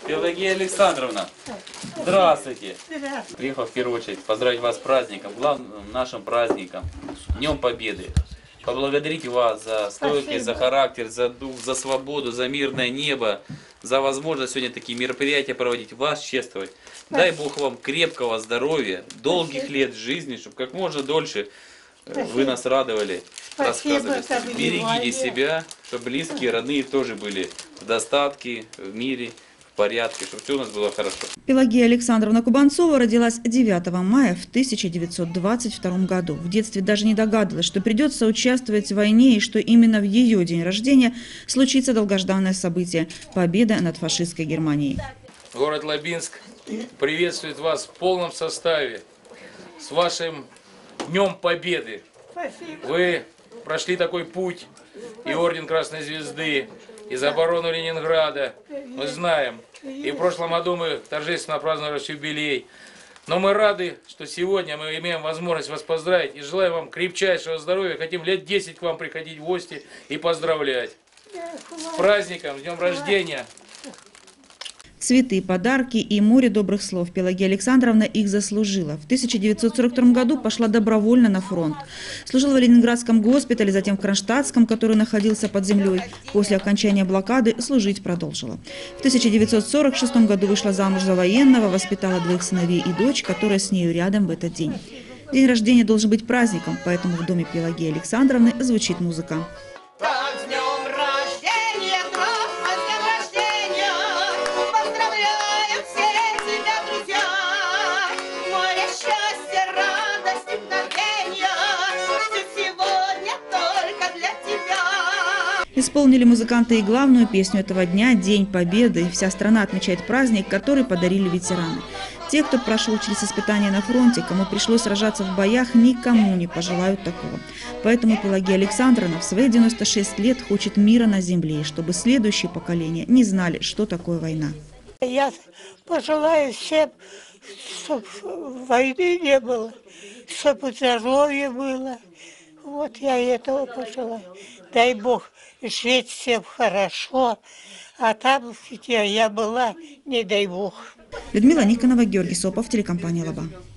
Пелагея Александровна, здравствуйте. Приехал в первую очередь поздравить вас с праздником, главным нашим праздником, Днем Победы. Поблагодарить вас за стойкость, за характер, за дух, за свободу, за мирное небо, за возможность сегодня такие мероприятия проводить, вас чествовать. Дай Бог вам крепкого здоровья, долгих лет жизни, чтобы как можно дольше вы нас радовали, рассказывали. Берегите себя, чтобы близкие, родные тоже были в достатке, в мире, в порядке, чтобы все у нас было хорошо. Пелагея Александровна Кубанцова родилась 9 мая в 1922 году. В детстве даже не догадывалась, что придется участвовать в войне и что именно в ее день рождения случится долгожданное событие – победа над фашистской Германией. Город Лабинск приветствует вас в полном составе с вашим Днем Победы. Вы прошли такой путь, и Орден Красной Звезды, и за оборону Ленинграда, мы знаем. И в прошлом году мы торжественно праздновали юбилей. Но мы рады, что сегодня мы имеем возможность вас поздравить и желаем вам крепчайшего здоровья. Хотим лет 10 к вам приходить в гости и поздравлять. С праздником, с днем рождения! Цветы, подарки и море добрых слов. Пелагея Александровна их заслужила. В 1942 году пошла добровольно на фронт. Служила в Ленинградском госпитале, затем в Кронштадтском, который находился под землей. После окончания блокады служить продолжила. В 1946 году вышла замуж за военного, воспитала 2 сыновей и дочь, которая с нею рядом в этот день. День рождения должен быть праздником, поэтому в доме Пелагеи Александровны звучит музыка. Исполнили музыканты и главную песню этого дня «День Победы». Вся страна отмечает праздник, который подарили ветераны. Те, кто прошел через испытания на фронте, кому пришлось сражаться в боях, никому не пожелают такого. Поэтому Пелагея Александровна в свои 96 лет хочет мира на земле, чтобы следующие поколения не знали, что такое война. Я пожелаю всем, чтобы войны не было, чтобы здоровье было. Вот я этого пожелаю. Дай Бог жить всем хорошо, а там, где я была, не дай Бог. Людмила Никонова, Георгий Сопов, телекомпания «Лаба».